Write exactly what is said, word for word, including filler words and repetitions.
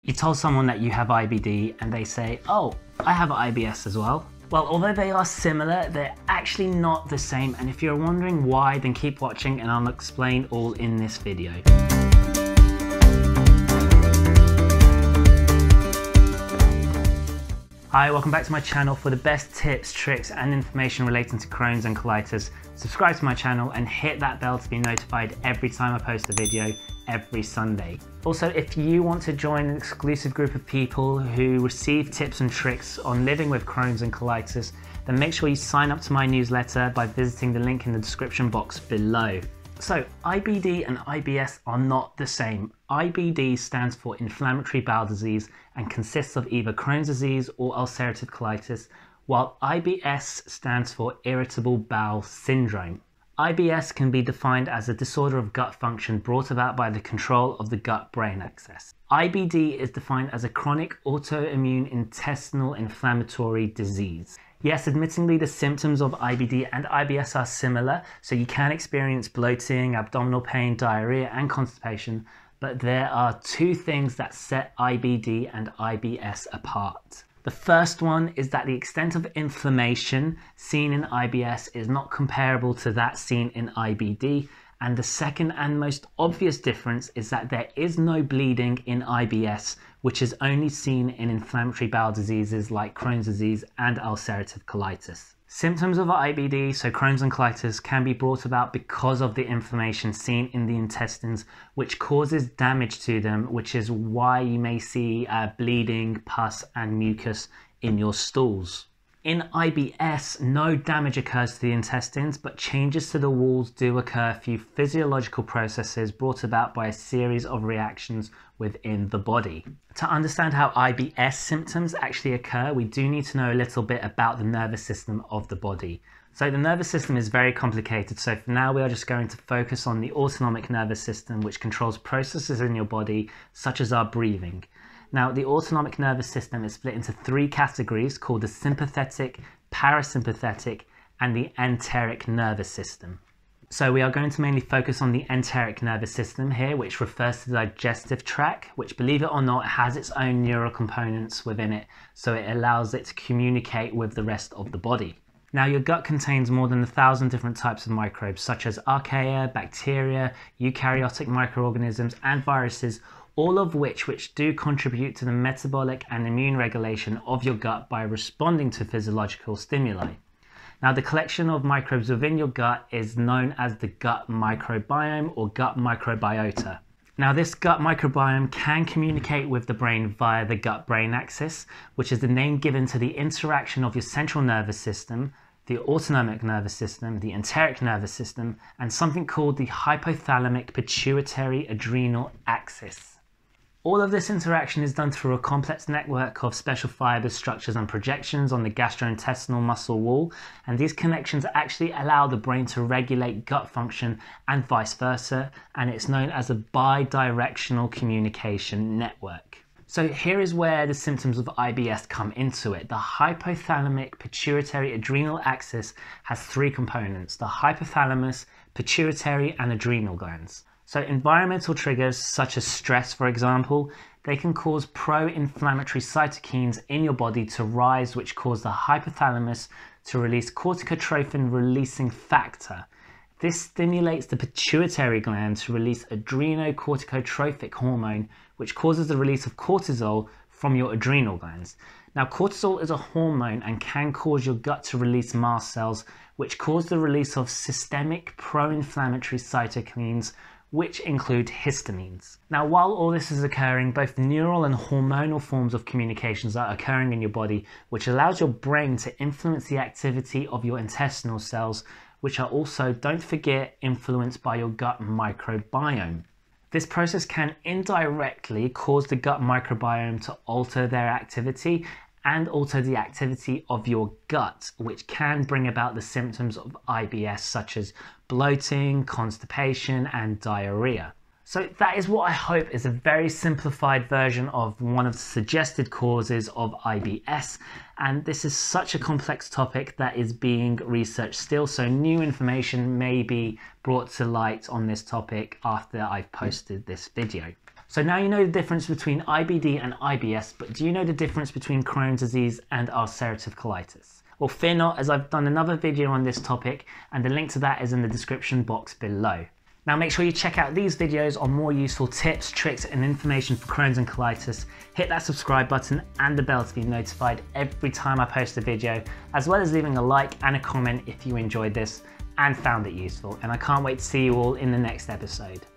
You told someone that you have I B D and they say, oh, I have I B S as well. Well, although they are similar, they're actually not the same. And if you're wondering why, then keep watching and I'll explain all in this video. Hi, welcome back to my channel for the best tips, tricks and information relating to Crohn's and colitis. Subscribe to my channel and hit that bell to be notified every time I post a video every Sunday. Also, if you want to join an exclusive group of people who receive tips and tricks on living with Crohn's and colitis, then make sure you sign up to my newsletter by visiting the link in the description box below. So, I B D and I B S are not the same. I B D stands for Inflammatory Bowel Disease and consists of either Crohn's disease or ulcerative colitis, while I B S stands for Irritable Bowel Syndrome. I B S can be defined as a disorder of gut function brought about by the control of the gut-brain axis. I B D is defined as a chronic autoimmune intestinal inflammatory disease. Yes, admittingly, the symptoms of I B D and I B S are similar, so you can experience bloating, abdominal pain, diarrhea, and constipation, but there are two things that set I B D and I B S apart. The first one is that the extent of inflammation seen in I B S is not comparable to that seen in I B D, and the second and most obvious difference is that there is no bleeding in I B S, which is only seen in inflammatory bowel diseases like Crohn's disease and ulcerative colitis. Symptoms of I B D, so Crohn's and colitis, can be brought about because of the inflammation seen in the intestines, which causes damage to them, which is why you may see uh, bleeding, pus and mucus in your stools. In I B S, no damage occurs to the intestines, but changes to the walls do occur through physiological processes brought about by a series of reactions within the body. To understand how I B S symptoms actually occur, we do need to know a little bit about the nervous system of the body. So the nervous system is very complicated, so for now we are just going to focus on the autonomic nervous system, which controls processes in your body, such as our breathing. Now, the autonomic nervous system is split into three categories called the sympathetic, parasympathetic, and the enteric nervous system. So we are going to mainly focus on the enteric nervous system here, which refers to the digestive tract, which, believe it or not, has its own neural components within it, so it allows it to communicate with the rest of the body. Now, your gut contains more than a thousand different types of microbes, such as archaea, bacteria, eukaryotic microorganisms, and viruses, all of which which do contribute to the metabolic and immune regulation of your gut by responding to physiological stimuli. Now, the collection of microbes within your gut is known as the gut microbiome or gut microbiota. Now, this gut microbiome can communicate with the brain via the gut-brain axis, which is the name given to the interaction of your central nervous system, the autonomic nervous system, the enteric nervous system, and something called the hypothalamic pituitary adrenal axis. All of this interaction is done through a complex network of special fibers, structures and projections on the gastrointestinal muscle wall, and these connections actually allow the brain to regulate gut function and vice versa, and it's known as a bidirectional communication network. So here is where the symptoms of I B S come into it. The hypothalamic pituitary adrenal axis has three components: the hypothalamus, pituitary and adrenal glands. So environmental triggers such as stress, for example, they can cause pro-inflammatory cytokines in your body to rise, which cause the hypothalamus to release corticotrophin releasing factor. This stimulates the pituitary gland to release adrenocorticotropic hormone, which causes the release of cortisol from your adrenal glands. Now, cortisol is a hormone and can cause your gut to release mast cells, which cause the release of systemic pro-inflammatory cytokines, which include histamines. Now, while all this is occurring, both neural and hormonal forms of communications are occurring in your body, which allows your brain to influence the activity of your intestinal cells, which are also, don't forget, influenced by your gut microbiome. This process can indirectly cause the gut microbiome to alter their activity and alter the activity of your gut, which can bring about the symptoms of I B S, such as bloating, constipation, and diarrhea. So that is what I hope is a very simplified version of one of the suggested causes of I B S. And this is such a complex topic that is being researched still, so new information may be brought to light on this topic after I've posted this video. So now you know the difference between I B D and I B S, but do you know the difference between Crohn's disease and ulcerative colitis? Well, fear not, as I've done another video on this topic, and the link to that is in the description box below. Now make sure you check out these videos on more useful tips, tricks and information for Crohn's and colitis. Hit that subscribe button and the bell to be notified every time I post a video, as well as leaving a like and a comment if you enjoyed this and found it useful. And I can't wait to see you all in the next episode.